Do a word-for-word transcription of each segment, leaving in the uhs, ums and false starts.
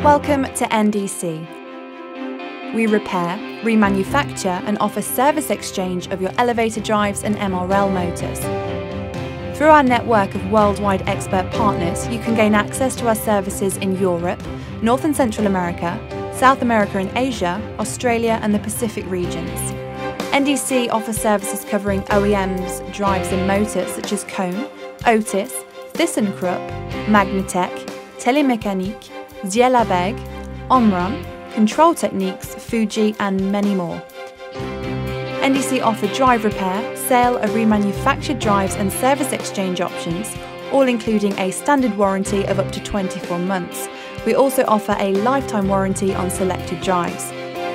Welcome to N D C. We repair, remanufacture and offer service exchange of your elevator drives and M R L motors. Through our network of worldwide expert partners, you can gain access to our services in Europe, North and Central America, South America and Asia, Australia and the Pacific regions. N D C offers services covering O E Ms, drives and motors such as Cone, Otis, ThyssenKrupp, Magnetec, Télémécanique, Zielabeg, Omron, Control Techniques, Fuji and many more. N D C offer drive repair, sale of remanufactured drives and service exchange options, all including a standard warranty of up to twenty-four months. We also offer a lifetime warranty on selected drives.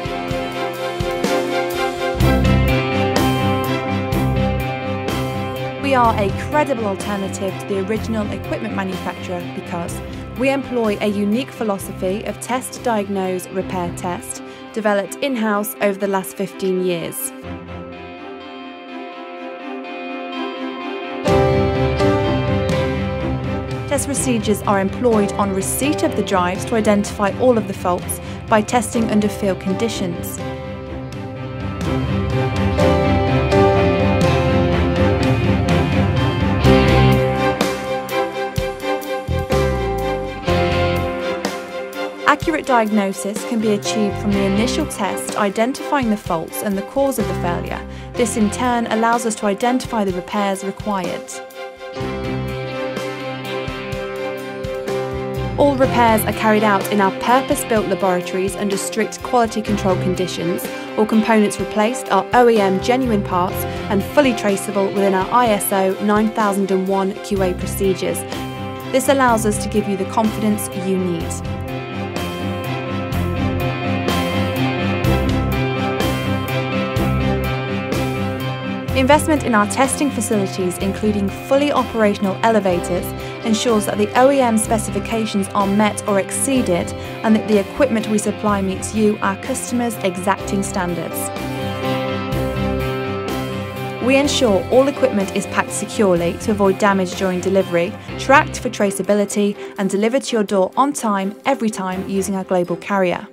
We are a credible alternative to the original equipment manufacturer because we employ a unique philosophy of test, diagnose, repair, test, developed in-house over the last fifteen years. Test procedures are employed on receipt of the drives to identify all of the faults by testing under field conditions. Accurate diagnosis can be achieved from the initial test identifying the faults and the cause of the failure. This in turn allows us to identify the repairs required. All repairs are carried out in our purpose-built laboratories under strict quality control conditions. All components replaced are O E M genuine parts and fully traceable within our I S O nine thousand one Q A procedures. This allows us to give you the confidence you need. Investment in our testing facilities, including fully operational elevators, ensures that the O E M specifications are met or exceeded and that the equipment we supply meets you, our customers' exacting standards. We ensure all equipment is packed securely to avoid damage during delivery, tracked for traceability and delivered to your door on time, every time using our global carrier.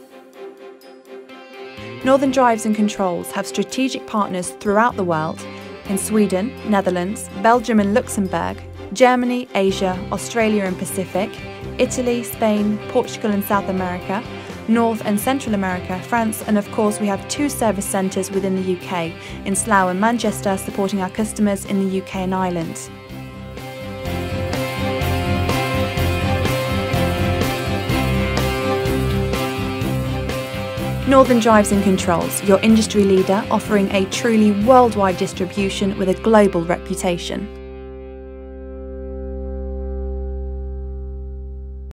Northern Drives and Controls have strategic partners throughout the world in Sweden, Netherlands, Belgium and Luxembourg, Germany, Asia, Australia and Pacific, Italy, Spain, Portugal and South America, North and Central America, France, and of course we have two service centres within the U K, in Slough and Manchester, supporting our customers in the U K and Ireland. Northern Drives and Controls, your industry leader offering a truly worldwide distribution with a global reputation.